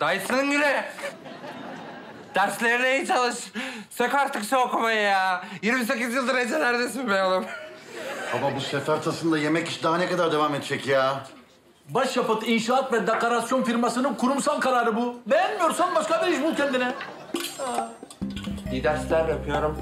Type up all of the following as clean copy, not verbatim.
Dayısının günü. Derslerine iyi çalış. Sök artık şu okumayı ya. 28 yıldır ecelerdesin be oğlum. Baba bu sefer tasında yemek iş daha ne kadar devam edecek ya? Başyapıt İnşaat ve Dekorasyon firmasının kurumsal kararı bu. Beğenmiyorsan başka bir iş bul kendine. İyi dersler yapıyorum.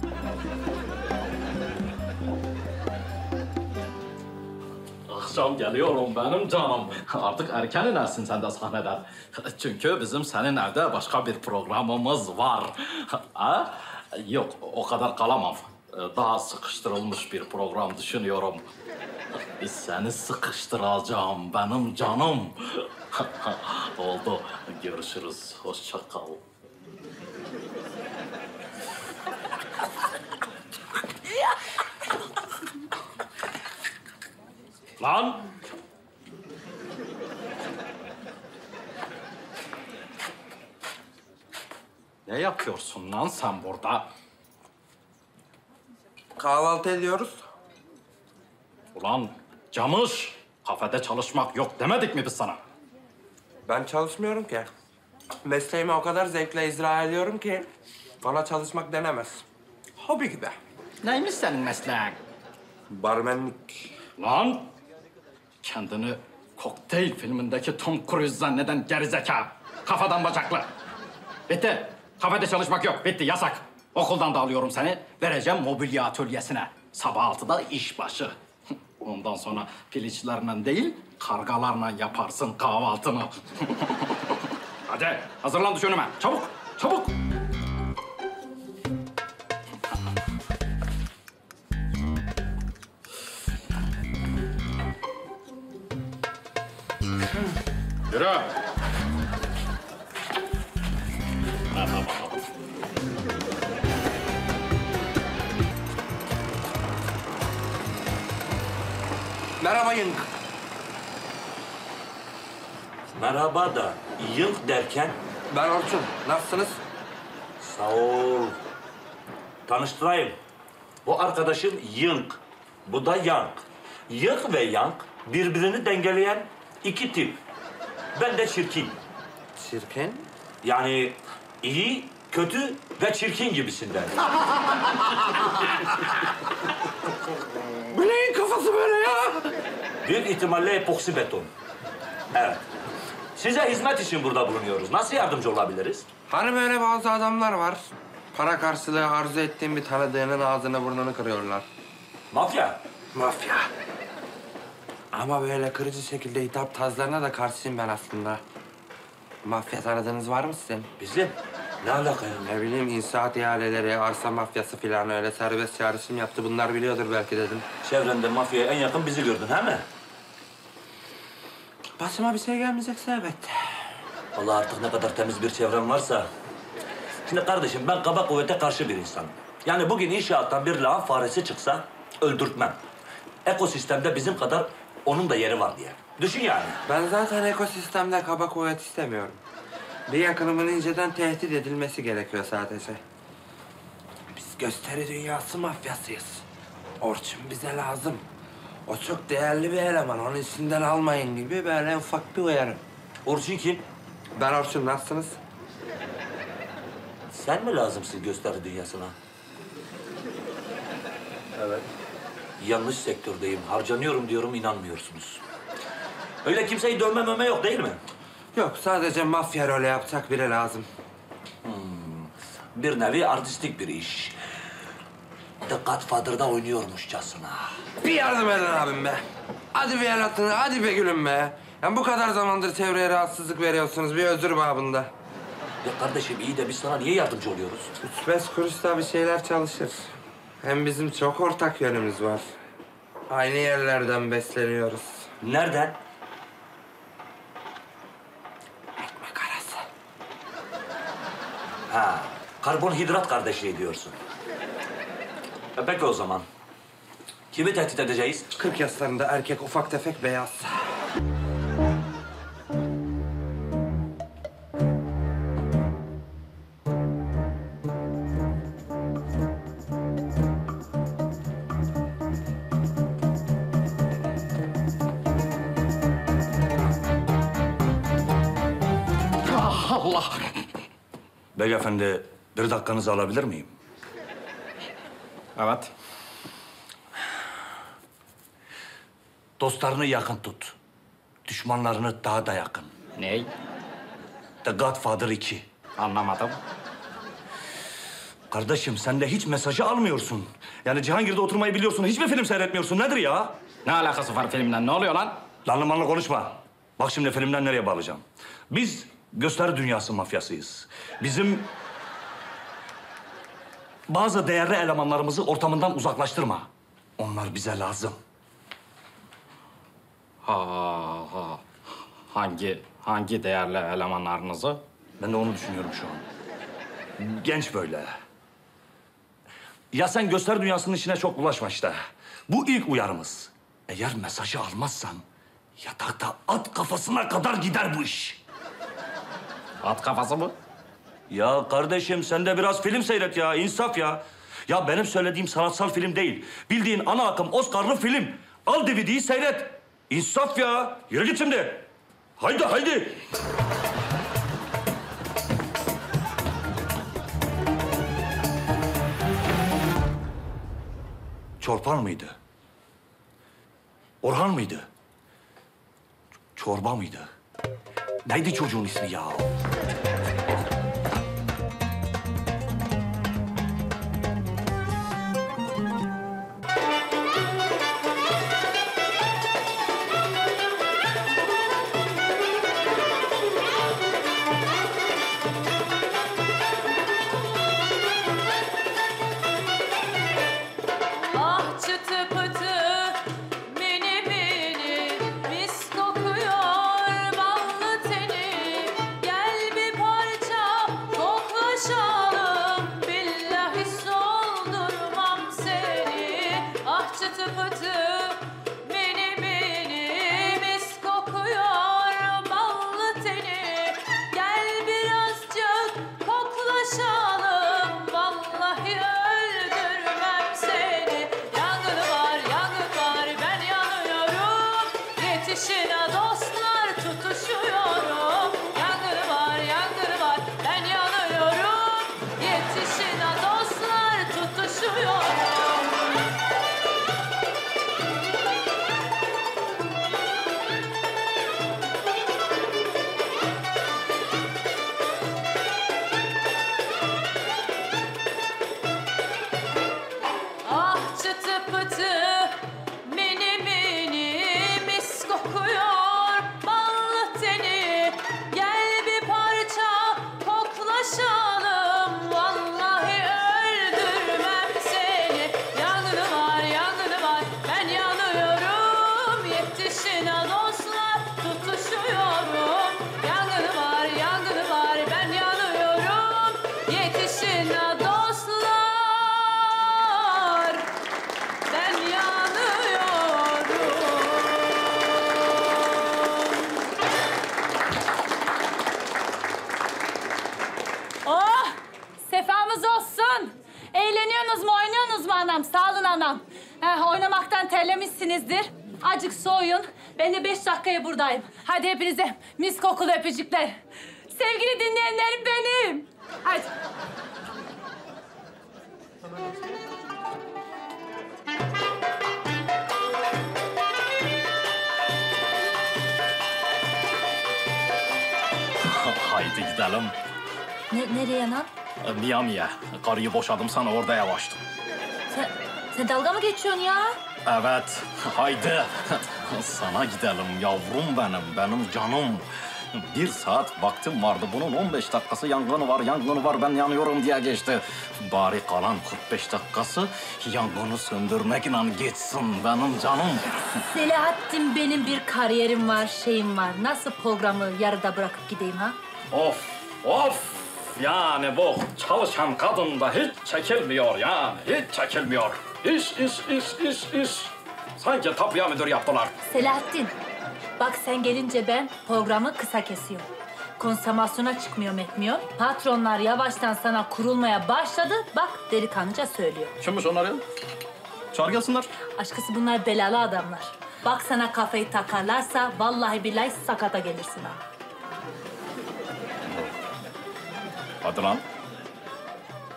Akşam geliyorum benim canım. Artık erken inersin sen de sahneden. Çünkü bizim senin evde başka bir programımız var. Ha? Yok, o kadar kalamam. Daha sıkıştırılmış bir program düşünüyorum. Seni sıkıştıracağım benim canım. Oldu. Görüşürüz. Hoşça kal. Lan! Ne yapıyorsun lan sen burada? Kahvaltı ediyoruz. Ulan Camış, kafede çalışmak yok demedik mi biz sana? Ben çalışmıyorum ki. Mesleğimi o kadar zevkle icra ediyorum ki bana çalışmak denemez. Hobi gibi. Neymiş senin mesleğin? Barmenlik. Lan! Kendini kokteyl filmindeki Tom Cruise zanneden gerizekalı. Kafadan bacaklı. Bitti. Kafede çalışmak yok. Bitti. Yasak. Okuldan da alıyorum seni. Vereceğim mobilya atölyesine. Sabah 6'da iş başı. Ondan sonra piliçlerle değil, kargalarla yaparsın kahvaltını. Hadi hazırlan düş önüme. Çabuk, çabuk. Yürü. Merhaba Yıngık. Merhaba da yılk derken Ben Orçun. Nasılsınız? sağ ol. Tanıştırayım. Bu arkadaşım Yınk. Bu da Yank. Yınk ve Yank birbirini dengeleyen iki tip. Ben de çirkin. Çirkin. Yani iyi, kötü ve çirkin gibisinden. Bu neyin kafası böyle ya? Büyük ihtimalle epoksi beton. Evet. Size hizmet için burada bulunuyoruz. Nasıl yardımcı olabiliriz? Hani böyle bazı adamlar var. Para karşılığı arzu ettiğin bir tanıdığının ağzını burnunu kırıyorlar. Mafya. Mafya. Ama böyle kırıcı şekilde hitap tarzlarına da karşıyım ben aslında. Mafya tanıdığınız var mı sizin? Bizim? Ne alaka ya? Ne bileyim inşaat ihaleleri, arsa mafyası falan öyle serbest çağrışım yaptı. Bunlar biliyordur belki dedim. Çevrende mafyaya en yakın bizi gördün, he mi? Başıma bir şey gelmeyecekse elbette. Allah artık ne kadar temiz bir çevrem varsa. Şimdi kardeşim ben kaba kuvvete karşı bir insanım. Yani bugün inşaattan bir lağım faresi çıksa öldürtmem. Ekosistemde bizim kadar onun da yeri var diye. Düşün yani. Ben zaten ekosistemde kaba kuvvet istemiyorum. Bir yakınımın inceden tehdit edilmesi gerekiyor sadece. Biz gösteri dünyası mafyasıyız. Orçun bize lazım. O çok değerli bir eleman. Onu içinden almayın gibi böyle ufak bir uyarı. Orçun kim? Ben Orçun, nasılsınız? Sen mi lazımsın gösteri dünyasına? Evet. Yanlış sektördeyim. Harcanıyorum diyorum, inanmıyorsunuz. Öyle kimseyi dövme möme yok değil mi? Yok, sadece mafya rolü yapacak biri lazım. Bir nevi artistik bir iş. The Godfather'da oynuyormuşçasına. Bir yardım edin abim be. Hadi bir el atın, hadi be gülüm be. Yani bu kadar zamandır çevreye rahatsızlık veriyorsunuz bir özür babında. Ya kardeşim iyi de biz sana niye yardımcı oluyoruz? 3-5 kuruşta bir şeyler çalışır. Hem bizim çok ortak yönümüz var. Aynı yerlerden besleniyoruz. Nereden? Ekmek arası. Ha, karbonhidrat kardeşliği diyorsun. Peki o zaman. Kimi tehdit edeceğiz? 40 yaşlarında erkek, ufak tefek, beyaz. Beyefendi, bir dakikanızı alabilir miyim? Evet. Dostlarını yakın tut. Düşmanlarını daha da yakın. Ney? The Godfather 2. Anlamadım. Kardeşim sen de hiç mesajı almıyorsun. Yani Cihangir'de oturmayı biliyorsun. Hiçbir film seyretmiyorsun. Nedir ya? Ne alakası var filmden? Ne oluyor lan? Lanlı manlı konuşma. Bak şimdi filmden nereye bağlayacağım. Biz gösteri dünyası mafyasıyız. Bizim bazı değerli elemanlarımızı ortamından uzaklaştırma. Onlar bize lazım. Ha. Hangi değerli elemanlarınızı? Ben de onu düşünüyorum şu an. Genç böyle. Ya sen gösteri dünyasının içine çok bulaşma işte. Bu ilk uyarımız. Eğer mesajı almazsan yatakta at kafasına kadar gider bu iş. At kafası mı? Ya kardeşim sen de biraz film seyret ya, insaf ya. Ya benim söylediğim sanatsal film değil. Bildiğin ana akım Oscar'lı film. Al DVD'yi seyret. İnsaf ya. Yürü git şimdi. Haydi haydi. Çorpan mıydı? Orhan mıydı? Çorba mıydı? Neydi çocuğun ismi ya? Ah çıtı pıtı mini mini mis kokuyor ballı teni. Gel bir parça koklaşalım billahi soldurmam seni. Ah çıtı pıtı mini mini mis kokuyor ballı teni. Gel birazcık koklaşalım vallahi öldürmem seni. Yangın var ben yanıyorum. Yetişin ha dostlar tutuşuyorum. Yangın var ben yanıyorum. Yetişin ha dostlar tutuşuyorum. Ah çıtı pıtı mini mini mis kokuyor ballı teni. Gel bir parça koklaşalım vallahi öldürmem seni. Yangını var ben yanıyorum. Yetişin ha dostlar tutuşuyorum. Yangını var ben yanıyorum. Yetişin ha dostlar. Ben yanıyorum. Oh! Sefamız olsun. Eğleniyorsunuz mu, oynuyorsunuz mu anam? Sağ olun anam. Oynamaktan terlemişsinizdir. Acık soğuyun. Ben de 5 dakikaya buradayım. Hadi hepinize mis kokulu öpücükler. Sevgili dinleyenlerim benim. Hadi. Haydi gidelim. Nereye lan? Miami'ye. Karıyı boşadım sana orada yavaştım. Sen dalga mı geçiyorsun ya? Evet, haydi. Sana gidelim yavrum benim canım. 1 saat vaktim vardı. Bunun 15 dakikası yangını var, ben yanıyorum diye geçti. Bari kalan 45 dakikası yangını söndürmekle geçsin benim canım. Selahattin benim bir kariyerim var, şeyim var. Nasıl programı yarıda bırakıp gideyim ha? Of. Yani bu çalışan kadın da hiç çekilmiyor yani. Hiç çekilmiyor. İş. Sanki tapuya müdür yaptılar. Selahattin, bak sen gelince ben programı kısa kesiyorum. Konsomasyona çıkmıyor etmiyor. Patronlar yavaştan sana kurulmaya başladı. Bak delikanlıca söylüyor. Kimmiş onlar ya? Çağır gelsinler. Aşkısı bunlar belalı adamlar. Bak sana kafayı takarlarsa vallahi billahi sakata gelirsin ha. Hadi lan.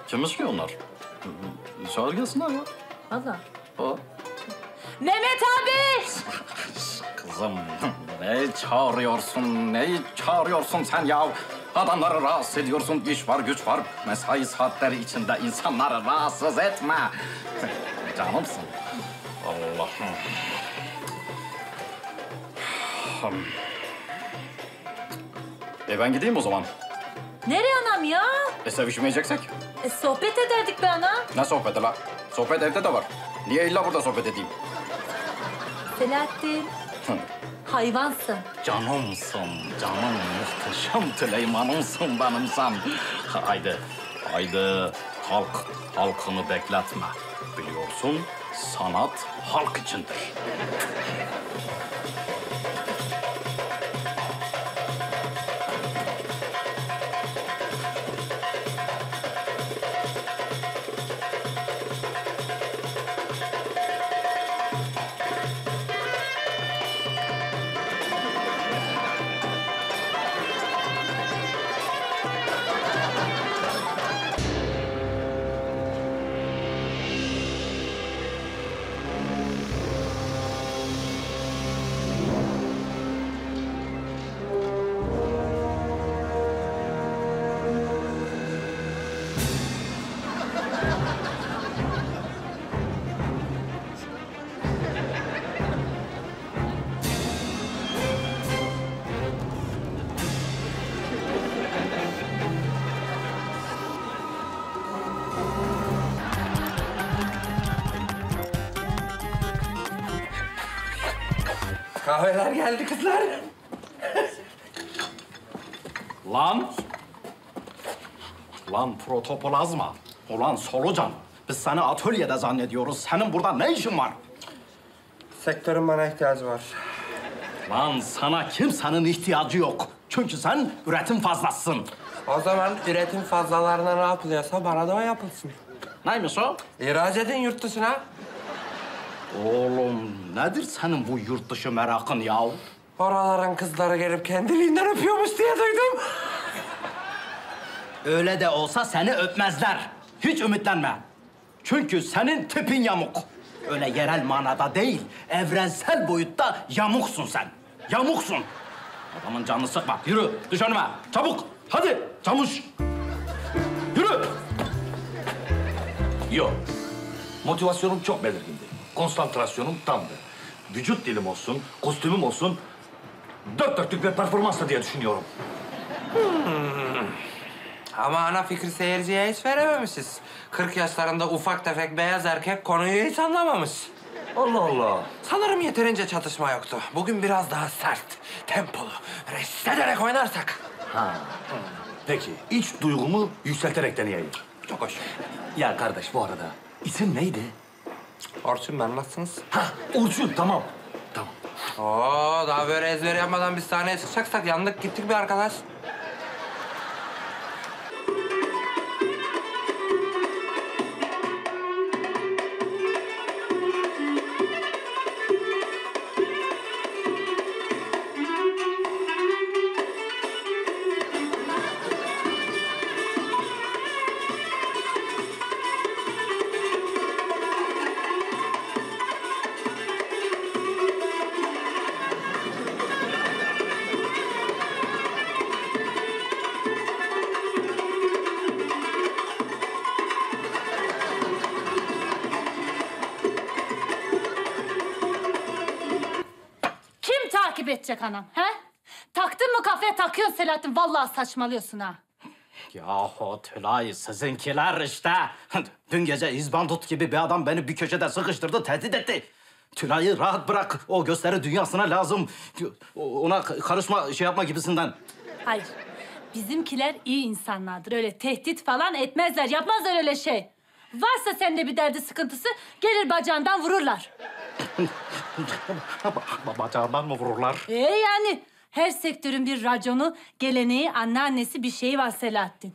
Kimmiş ki onlar? Çağır gelsinler ya. Valla. O. Mehmet abi! Kızım, ne çağırıyorsun, neyi çağırıyorsun sen ya? Adamları rahatsız ediyorsun, iş var, güç var. Mesai saatleri içinde insanları rahatsız etme. Canımsın. Allah'ım. Ben gideyim o zaman. Nereye anam ya? Sevişmeyeceksek? Sohbet ederdik be anam. Ne sohbeti la? Sohbet evde de var. Niye illa burada sohbet edeyim? Selahattin, hayvansın. Canımsın, canım muhteşem Süleyman'ımsın benim sen. Haydi, haydi kalk, halkını bekletme. Biliyorsun sanat halk içindir. Kahveler geldi kızlar. Lan! Lan protoplazma, ulan solucan. Biz seni atölyede zannediyoruz. Senin burada ne işin var? Sektörün bana ihtiyacı var. Lan sana kimsenin ihtiyacı yok. Çünkü sen üretim fazlasın. O zaman üretim fazlalarına ne yapılıyorsa bana da o yapılsın. Neymiş o? İhraç edin yurt dışına. Oğlum nedir senin bu yurt dışı merakın ya? Oraların kızları gelip kendiliğinden öpüyormuş diye duydum. Öyle de olsa seni öpmezler. Hiç ümitlenme. Çünkü senin tipin yamuk. Öyle yerel manada değil, evrensel boyutta yamuksun sen. Yamuksun. Adamın canını sıkma. Yürü, düş önüme. Çabuk. Hadi, çamuş. Yürü. Yok. Motivasyonum çok belirgindi. Konsantrasyonum tamdı. Vücut dilim olsun, kostümüm olsun... ...dört dörtlük bir performansla diye düşünüyorum. Ama ana fikri seyirciye hiç verememişiz. 40 yaşlarında ufak tefek beyaz erkek konuyu hiç anlamamış. Allah Allah. Sanırım yeterince çatışma yoktu. Bugün biraz daha sert, tempolu, restederek oynarsak. Peki, iç duygumu yükselterek deneyeyim. Çok hoş. Ya kardeş bu arada isim neydi? Orçun ben nasılsınız? Orçun, tamam. Tamam. Oo, daha böyle ezber yapmadan biz sahneye çıkacaksak yandık gittik bir arkadaş. Kim takip edecek anam, he? Taktın mı kafaya takıyorsun Selahattin. Vallahi saçmalıyorsun ha. Yahu Tülay, sizinkiler işte. Dün gece İzbandut gibi bir adam beni bir köşede sıkıştırdı, tehdit etti. Tülay'ı rahat bırak, o gösteri dünyasına lazım. Ona karışma, şey yapma gibisinden. Hayır. Bizimkiler iyi insanlardır. Öyle tehdit falan etmezler. Yapmazlar öyle şey. Varsa sende bir derdi sıkıntısı gelir bacağından vururlar. Bacağından mı vururlar? Yani her sektörün bir raconu, geleneği, anneannesi bir şeyi var Selahattin.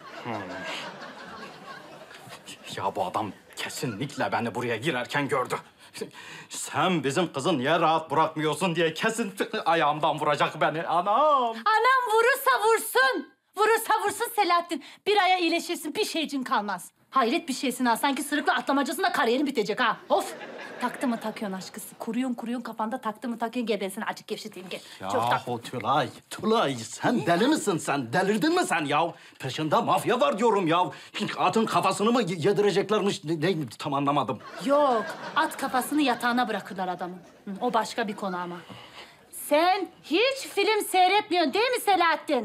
Ya bu adam kesinlikle beni buraya girerken gördü. Sen bizim kızı niye rahat bırakmıyorsun diye kesin ayağımdan vuracak beni. Anam! Anam vurursa vursun. Vurursa vursun Selahattin. Bir aya iyileşirsin, bir şeycin kalmaz. Hayret bir şeysin ha. Sanki sırıkla atlamacasında kariyerin bitecek ha. Of! Taktı mı takıyorsun aşkısı? Kuruyorsun kafanda, taktı mı takıyorsun. Gel ben seni acık gevşeteyim gel. Çok tak. Yahu Tülay sen deli misin sen? Delirdin mi sen ya? Peşinde mafya var diyorum ya. Atın kafasını mı yedireceklermiş? Ne tam anlamadım. Yok, at kafasını yatağına bırakırlar adamın. Hı, o başka bir konu ama. Sen hiç film seyretmiyorsun değil mi Selahattin?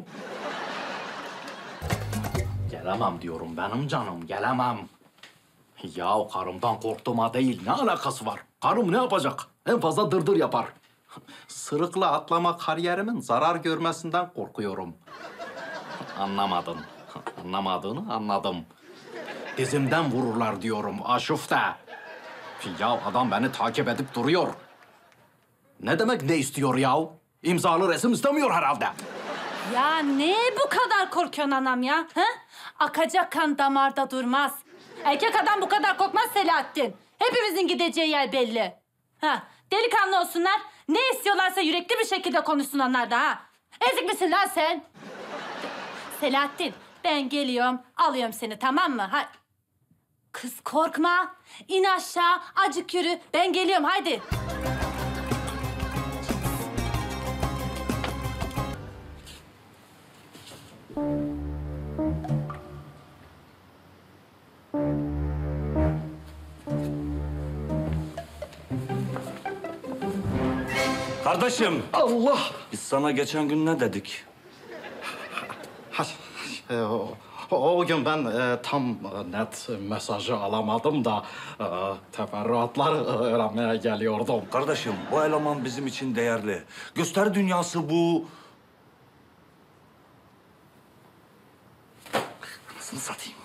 Gelemem diyorum benim canım, gelemem. Ya karımdan korktuğuma değil, ne alakası var? Karım ne yapacak? En fazla dırdır yapar. Sırıkla atlama kariyerimin zarar görmesinden korkuyorum. Anlamadın. Anlamadığını anladım. Dizimden vururlar diyorum, aşufte. Ya adam beni takip edip duruyor. Ne demek ne istiyor ya? İmzalı resim istemiyor herhalde. Ya ne bu kadar korkuyorsun anam ya? Ha? Akacak kan damarda durmaz. Erkek adam bu kadar korkmaz Selahattin. Hepimizin gideceği yer belli. Ha, delikanlı olsunlar. Ne istiyorlarsa yürekli bir şekilde konuşsun onlar da ha. Ezik misin lan sen? Selahattin, ben geliyorum, alıyorum seni tamam mı? Ha. Kız korkma. İn aşağı, acık yürü. Ben geliyorum, haydi. Kardeşim, Allah! biz sana geçen gün ne dedik? O gün ben tam net mesajı alamadım da teferruatları öğrenmeye geliyordum. Kardeşim, bu eleman bizim için değerli. Gösteri dünyası bu. Nasıl satayım?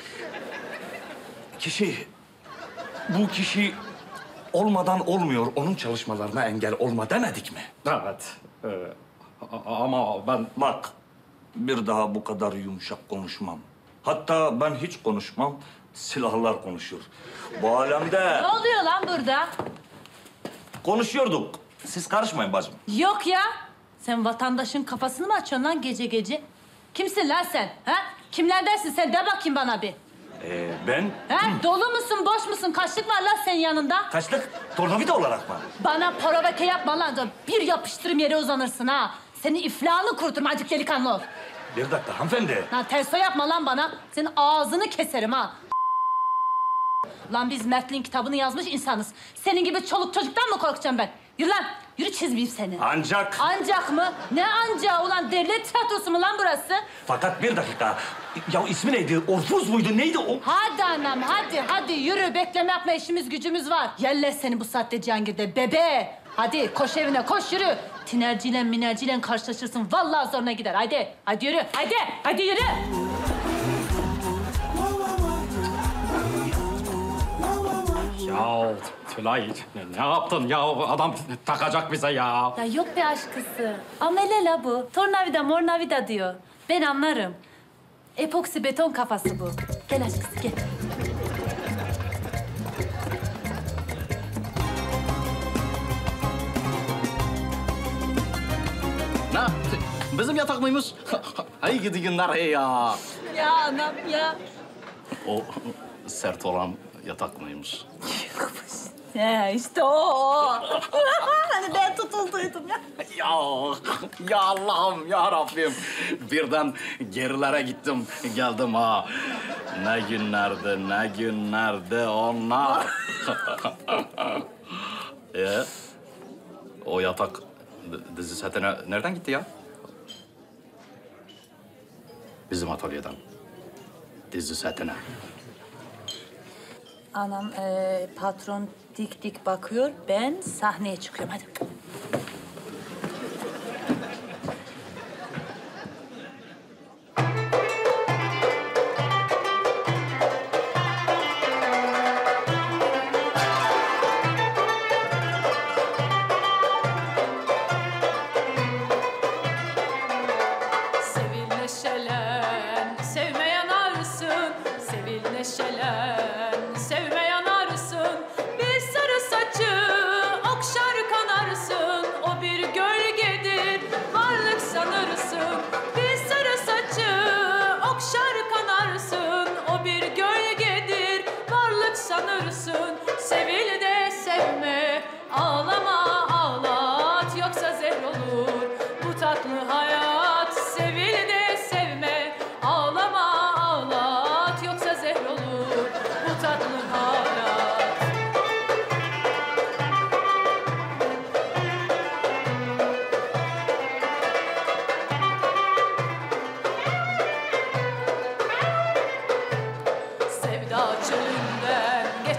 Bu kişi olmadan olmuyor. Onun çalışmalarına engel olma demedik mi? Evet. Ama ben... Bak, bir daha bu kadar yumuşak konuşmam. Hatta ben hiç konuşmam, silahlar konuşur. Bu alemde Ne oluyor lan burada? konuşuyorduk. Siz karışmayın bacım. Yok ya. Sen vatandaşın kafasını mı açıyorsun lan gece gece? Kimsin lan sen? Ha? Kimlerdensin sen? De bakayım bana bir. Ben Ha? Dolu musun, boş musun? Kaçlık var lan senin yanında? kaçlık tornavida olarak mı? Bana provoke yapma lan. Bir yapıştırım yere uzanırsın ha. Seni iflahını kuruturum acık delikanlı ol. Bir dakika hanımefendi. Ha terso yapma lan bana. Senin ağzını keserim ha. Lan biz Mert'in kitabını yazmış insanız. Senin gibi çoluk çocuktan mı korkacağım ben? Yürü lan. Yürü çizmeyeyim seni. Ancak... Ancak mı? Ne ancağı ulan? Devlet tiyatrosu mu lan burası? Fakat bir dakika. Ya ismi neydi? Orfuz muydu? Neydi o? Hadi anam hadi yürü. Bekleme yapma işimiz gücümüz var. Yerler seni bu saatte Cihangir'de bebe. Hadi koş evine koş yürü. Tinerciyle minerciyle karşılaşırsın. Vallahi zoruna gider. Hadi yürü. Hadi yürü. Ya Tülay ne yaptın ya? Adam takacak bize ya. Ya yok be aşkısı. Amele la bu. Tornavida mornavida diyor. Ben anlarım. Epoksi beton kafası bu. Gel aşkısı gel. Ne? Bizim yatak mıymış? Hey gidi günler hey ya. Ya anam ya. O sert olan yatak mıymış? He işte o. Hani ben tutulduydum ya. Ya Allah'ım ya Rabbim. Birden gerilere gittim geldim ha. Ne günlerdi onlar. O yatak dizi setine nereden gitti ya? Bizim atölyeden. Dizi setine. Anam patron dik dik bakıyor. Ben sahneye çıkıyorum hadi. Sevil neşelen, sevme yanarsın. Sevil neşelen, sevme yanarsın. Bir sarı saçı okşar kanarsın.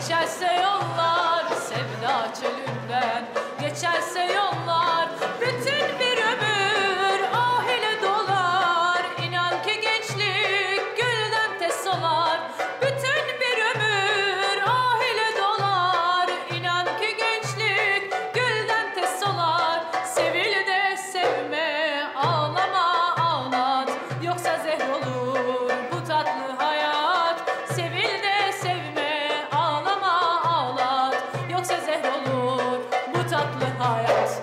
Geçerse yollar sevda çölünden, geçerse yollar bütün bir ömür ah ile dolar. İnan ki gençlik gülden tez solar, bütün bir ömür ah ile dolar. İnan ki gençlik gülden tez solar. Sevil de sevme, ağlama ağlat, yoksa zehr olur bu tatlı hayat. Sevil de sevme, ağlama ağlat, yoksa zehr olur bu tatlı hayat.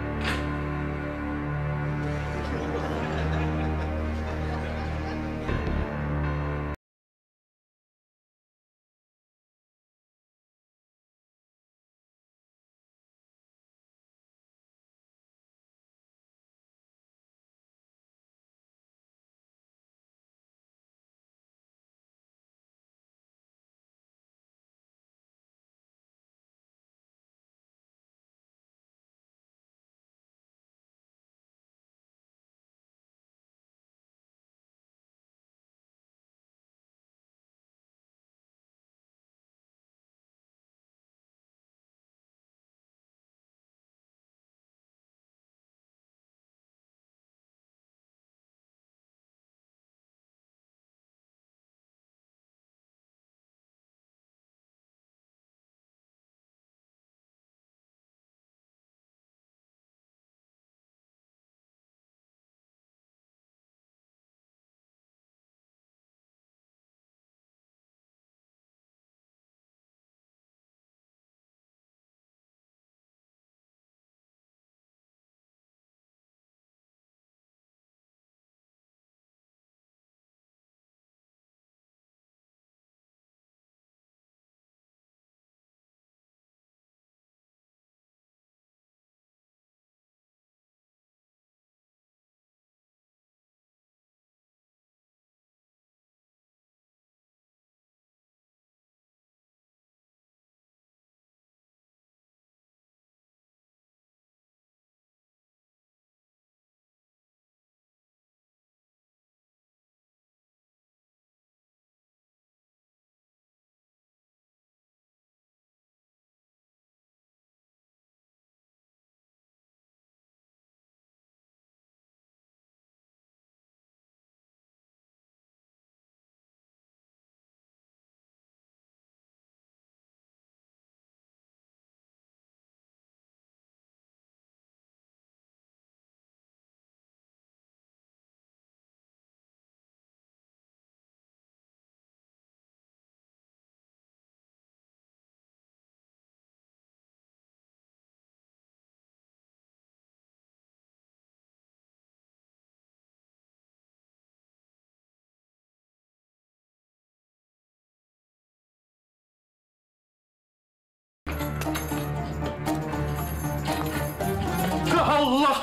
Allah!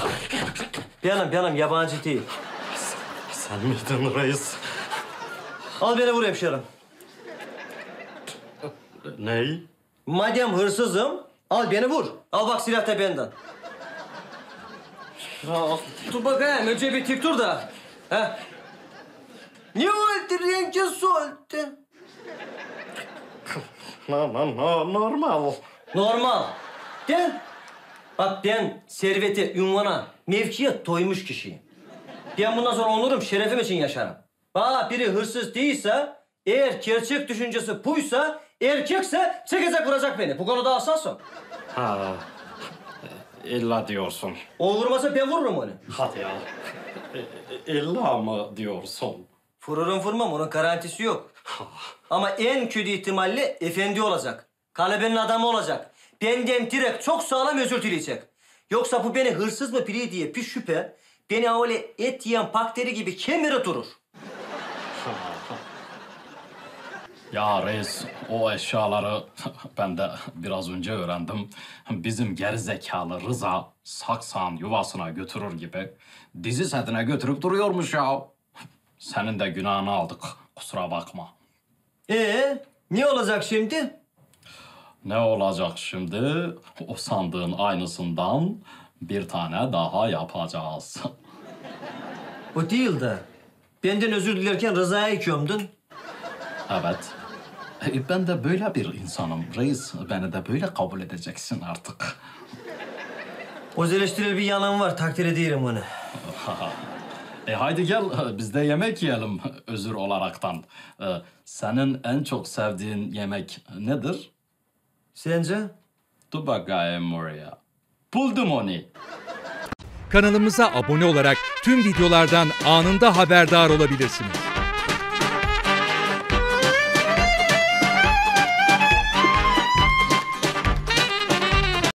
Benim yabancı değil. Sen miydin reis? Al beni vur hemşerim. Ney? Madem hırsızım, al beni vur. Al bak silah da benden. Dur bakayım, önce bir tik dur da. Heh. Ne oldu rengi soldu? Normal. Normal. Bak ben servete, ünvana, mevkiye doymuş kişiyim. Ben bundan sonra onurum, şerefim için yaşarım. Bana biri hırsız değilse, eğer gerçek düşüncesi buysa, erkekse çekecek vuracak beni. Bu konuda hassasım. Ha, illa diyorsun. O vurmasa ben vururum onu. Hadi ya. İlla mı diyorsun? Vururum vurmam, onun garantisi yok. Ama en kötü ihtimalle efendi olacak. Kalebenin adamı olacak. Benden direkt çok sağlam özür dileyecek. Yoksa bu beni hırsız mı biri diye bir şüphe, beni öyle et yiyen bakteri gibi kemire durur. Ya reis, o eşyaları ben de biraz önce öğrendim. Bizim gerizekalı Rıza saksan yuvasına götürür gibi dizi setine götürüp duruyormuş ya. Senin de günahını aldık, kusura bakma. Ne olacak şimdi? Ne olacak şimdi? O sandığın aynısından bir tane daha yapacağız. O değil de benden özür dilerken Rıza'ya gömdün. Evet. Ben de böyle bir insanım reis. Beni de böyle kabul edeceksin artık. O eleştirel bir yanım var, takdir ediyorum onu. Haydi gel biz de yemek yiyelim özür olaraktan. Senin en çok sevdiğin yemek nedir? Sence? Dur bakayım oraya. Buldum onu. Kanalımıza abone olarak tüm videolardan anında haberdar olabilirsiniz.